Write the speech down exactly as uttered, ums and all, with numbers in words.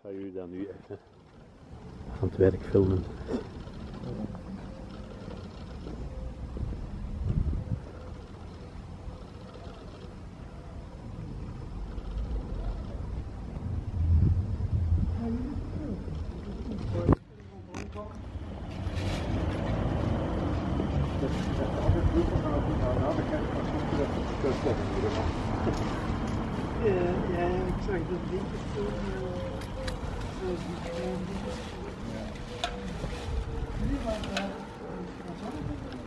ga u dan nu even aan het werk filmen. Ja, ja, ik zag dat liedjes toen, zoals die kleine liedjes. Ja. Die waren, wat was dat?